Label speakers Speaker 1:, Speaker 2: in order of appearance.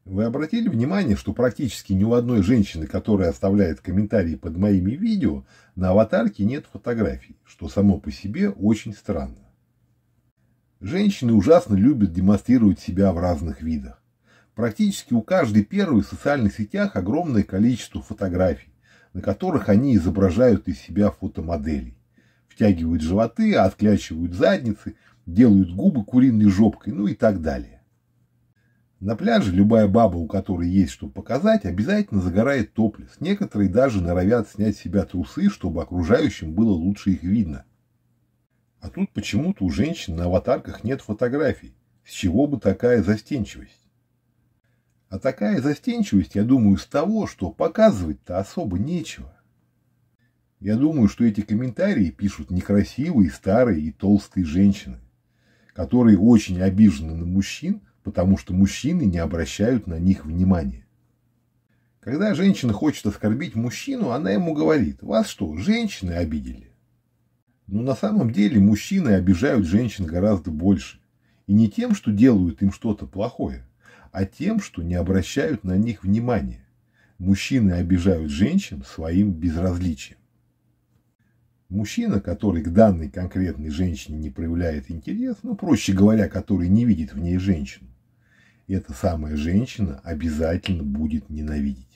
Speaker 1: Вы обратили внимание, что практически ни у одной женщины, которая оставляет комментарии под моими видео, на аватарке нет фотографий, что само по себе очень странно. Женщины ужасно любят демонстрировать себя в разных видах. Практически у каждой первой в социальных сетях огромное количество фотографий, на которых они изображают из себя фотомоделей. Втягивают животы, отклячивают задницы, делают губы куриной жопкой, ну и так далее. На пляже любая баба, у которой есть что показать, обязательно загорает топлес. Некоторые даже норовят снять с себя трусы, чтобы окружающим было лучше их видно. А тут почему-то у женщин на аватарках нет фотографий. С чего бы такая застенчивость? А такая застенчивость, я думаю, с того, что показывать-то особо нечего. Я думаю, что эти комментарии пишут некрасивые, старые и толстые женщины, которые очень обижены на мужчин, потому что мужчины не обращают на них внимания. Когда женщина хочет оскорбить мужчину, она ему говорит: «Вас что, женщины обидели?» Но на самом деле мужчины обижают женщин гораздо больше. И не тем, что делают им что-то плохое, а тем, что не обращают на них внимания. Мужчины обижают женщин своим безразличием. Мужчина, который к данной конкретной женщине не проявляет интерес, ну, проще говоря, который не видит в ней женщину, эта самая женщина обязательно будет ненавидеть.